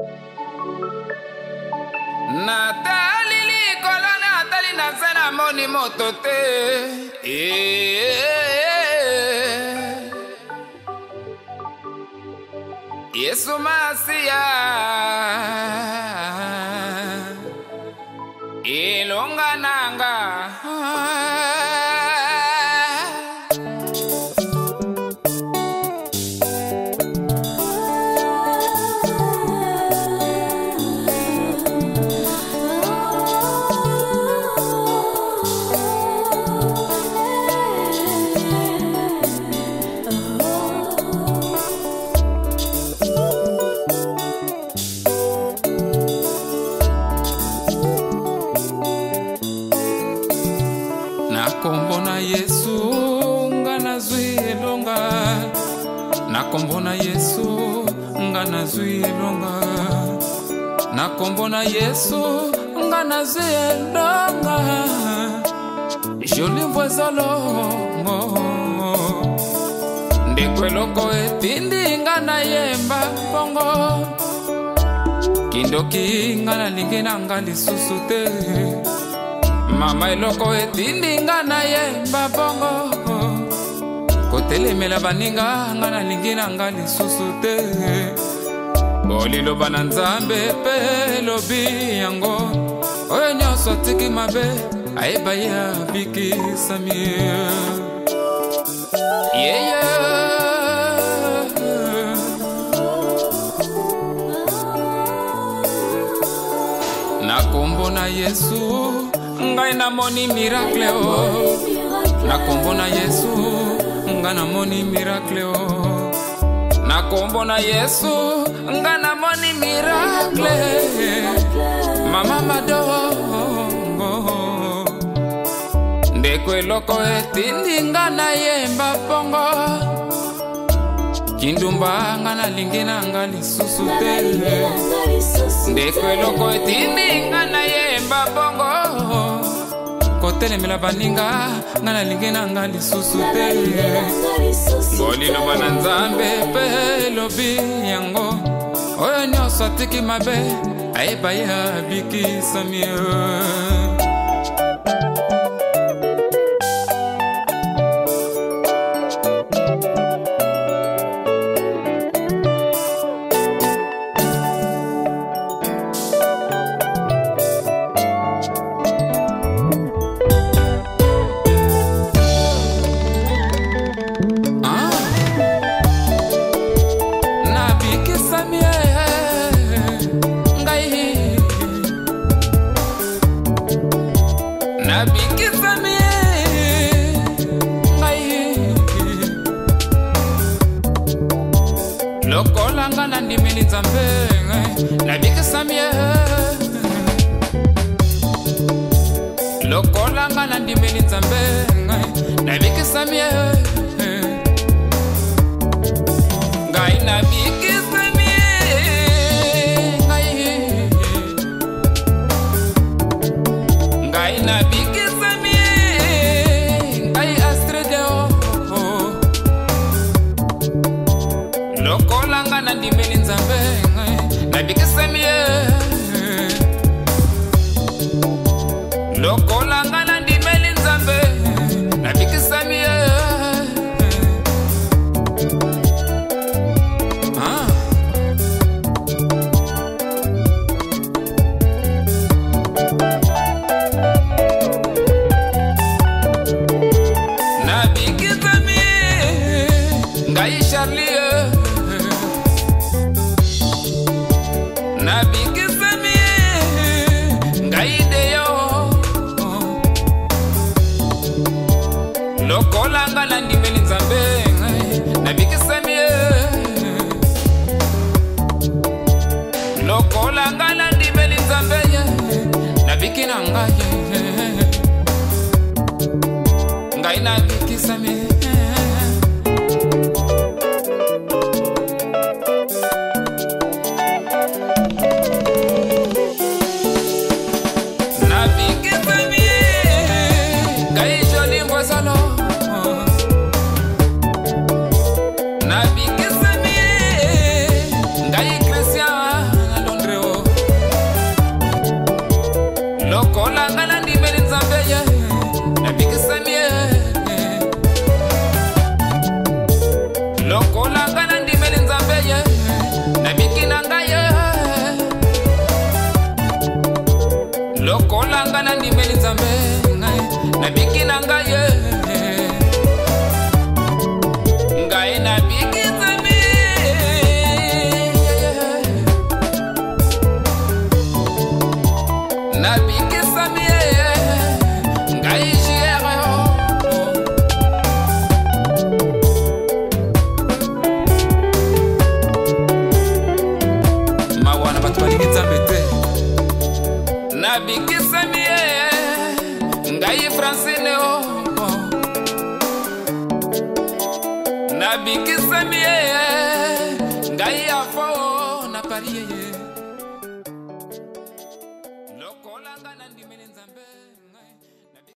Natali likolo Natali nazana moni motote Yesu Masia ilonga nanga Nakombona Yesu ngana zwilonga Nakombona Yesu ngana zwilonga Nakombona Yesu ngana zwilonga Joli Mvuezolo Ndekweloko etindi ngana yemba bongo Kindoki ngana lingena ngali susute Mama iloko etindi ngana yemba bongo Kotelemela baninga ngana lingina ngali susute Bolilo bananzambe pe lobi yango Oyo nyoso tiki mabe aiba ya Nabikisami Nakombona Yesu ngai na moni miracle Nakombona Yesu ngai na moni miracle Nakombona Yesu ngai na moni miracle Mama madongo Ndekweloko etindi ngana yemba bongo Kindumba ngana lingina ngali susutele Ndekweloko etindi ngana yemba bongo Kotelemela baninga ngana lingina ngali susutele Bolilo bananzambe pe lobi yango Oyo nyoso tiki mabe aiba ya Nabikisami Nabikisami ngai Lokola ngana ndimeli nzambe Nabikisami Lokola ngana ndimeli nzambe Nabikisami ngai Nabikisami ngai Nabikisami ngai astredeo Lokola ngana ndimeli nzambe Nabikisami Lokola ngana ndimeli nzambe Nabikisami Nabikisami ngai Charlie Nabikisami ngai Deyo Lokola ngana ndimeli nzambe Nabikisami Lokola ngana ndimeli nzambe Nabikina ngai ngai Nabikisami Nabikisami ngai Joli Mvuezolo Nabikisami ngai Christian nandimeli nzambe nabiki na ngai ngai nabikisami nabikisami ngai jere mawana batu balingi nzambe te nabikisami ngai francine nabikisami ngai afo na paris lokolanga nandimeli nzambe